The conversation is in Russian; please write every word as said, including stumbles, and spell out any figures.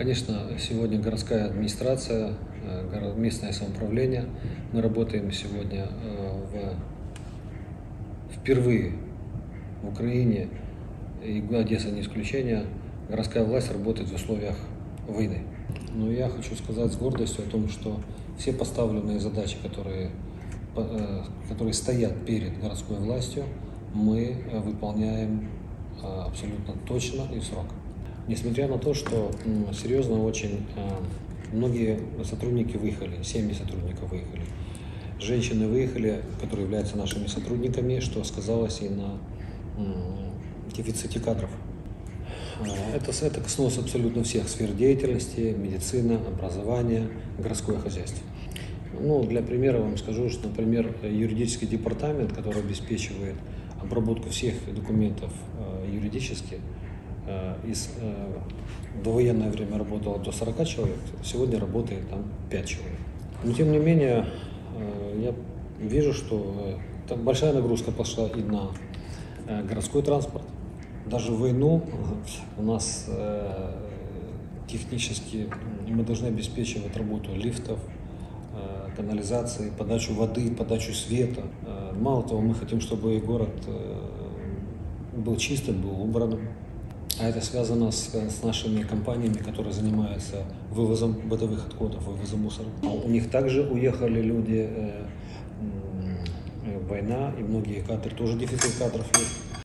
Конечно, сегодня городская администрация, местное самоуправление. Мы работаем сегодня в, впервые в Украине, и Одесса не исключение. Городская власть работает в условиях войны. Но я хочу сказать с гордостью о том, что все поставленные задачи, которые, которые стоят перед городской властью, мы выполняем абсолютно точно и в срок. Несмотря на то, что серьезно очень многие сотрудники выехали, семьи сотрудников выехали, женщины выехали, которые являются нашими сотрудниками, что сказалось и на дефиците кадров. Это, это коснулось абсолютно всех сфер деятельности: медицина, образование, городское хозяйство. Ну, для примера вам скажу, что, например, юридический департамент, который обеспечивает обработку всех документов юридически, из довоенное время работало до сорока человек, сегодня работает там пять человек. Но тем не менее, я вижу, что там большая нагрузка пошла и на городской транспорт. Даже в войну у нас технически мы должны обеспечивать работу лифтов, канализации, подачу воды, подачу света. Мало того, мы хотим, чтобы город был чистым, был убранным. А это связано с, с нашими компаниями, которые занимаются вывозом бытовых отходов, вывозом мусора. У них также уехали люди, э, э, война, и многие кадры, тоже дефицит кадров есть.